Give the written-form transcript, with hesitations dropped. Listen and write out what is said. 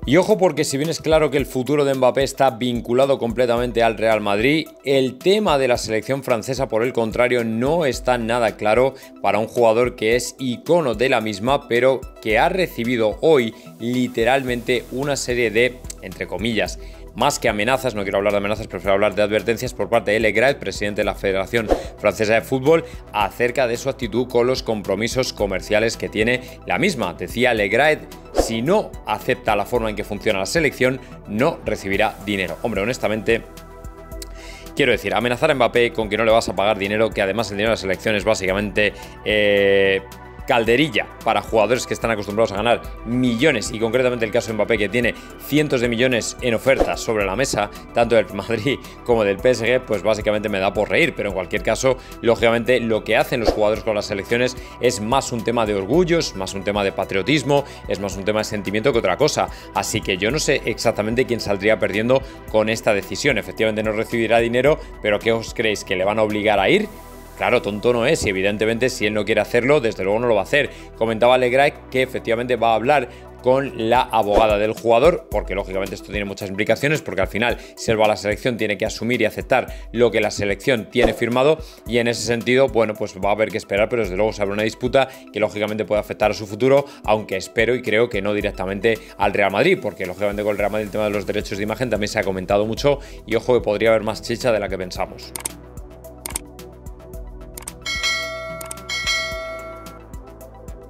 Y ojo, porque si bien es claro que el futuro de Mbappé está vinculado completamente al Real Madrid, el tema de la selección francesa, por el contrario, no está nada claro para un jugador que es icono de la misma, pero que ha recibido hoy literalmente una serie de, entre comillas, más que amenazas, no quiero hablar de amenazas, prefiero hablar de advertencias por parte de Legras, presidente de la Federación Francesa de Fútbol, acerca de su actitud con los compromisos comerciales que tiene la misma. Decía Legras, si no acepta la forma en que funciona la selección, no recibirá dinero. Hombre, honestamente, quiero decir, amenazar a Mbappé con que no le vas a pagar dinero, que además el dinero de la selección es básicamente calderilla para jugadores que están acostumbrados a ganar millones, y concretamente el caso de Mbappé, que tiene cientos de millones en ofertas sobre la mesa, tanto del Madrid como del PSG, pues básicamente me da por reír. Pero en cualquier caso, lógicamente lo que hacen los jugadores con las selecciones es más un tema de orgullo, es más un tema de patriotismo, es más un tema de sentimiento que otra cosa. Así que yo no sé exactamente quién saldría perdiendo con esta decisión. Efectivamente no recibirá dinero, pero ¿qué os creéis? ¿Que le van a obligar a ir? Claro, tonto no es, y evidentemente si él no quiere hacerlo, desde luego no lo va a hacer. Comentaba Legras que efectivamente va a hablar con la abogada del jugador, porque lógicamente esto tiene muchas implicaciones, porque al final, si él va a la selección, tiene que asumir y aceptar lo que la selección tiene firmado, y en ese sentido, bueno, pues va a haber que esperar, pero desde luego se abre una disputa que lógicamente puede afectar a su futuro, aunque espero y creo que no directamente al Real Madrid, porque lógicamente con el Real Madrid el tema de los derechos de imagen también se ha comentado mucho, y ojo que podría haber más chicha de la que pensamos.